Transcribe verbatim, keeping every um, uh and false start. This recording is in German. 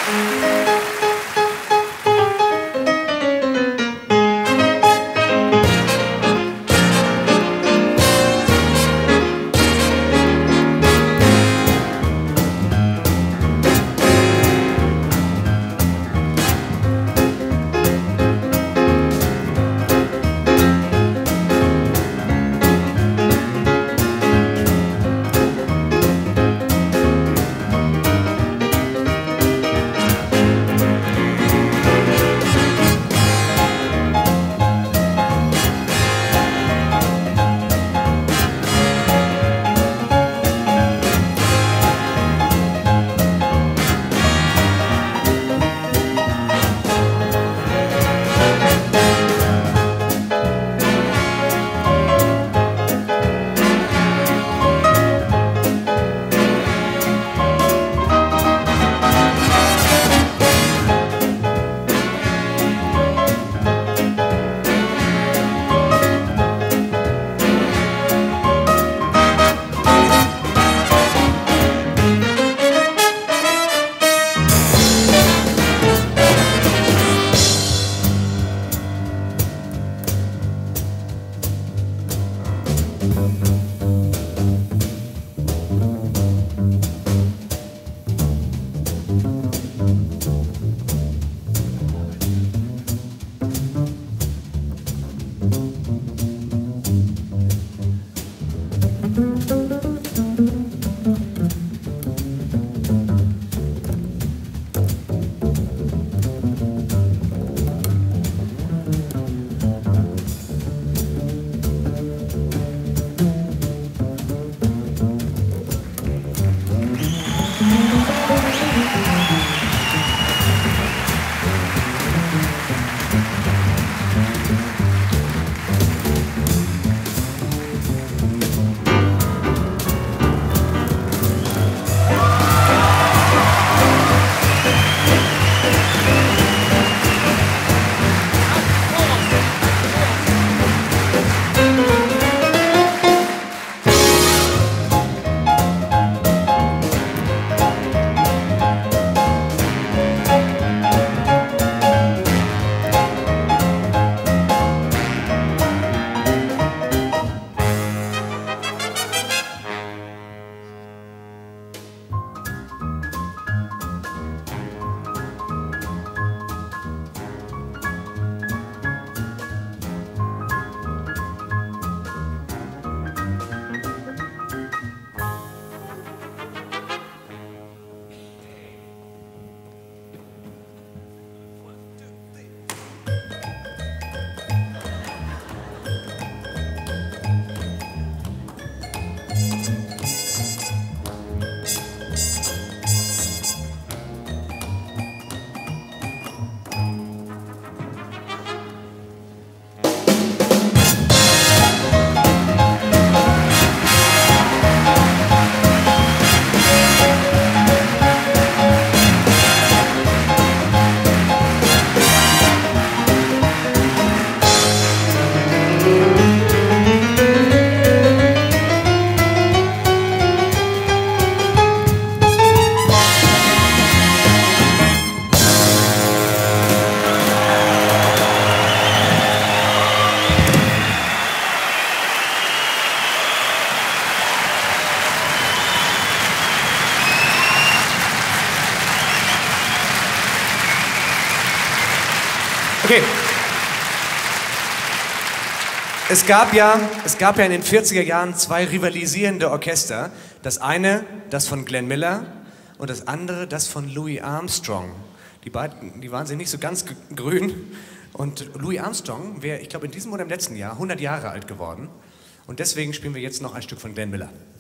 Okay. Es gab ja, es gab ja in den vierziger Jahren zwei rivalisierende Orchester. Das eine, das von Glenn Miller, und das andere, das von Louis Armstrong. Die beiden, die waren sich nicht so ganz grün. Und Louis Armstrong wäre, ich glaube, in diesem oder im letzten Jahr hundert Jahre alt geworden. Und deswegen spielen wir jetzt noch ein Stück von Glenn Miller.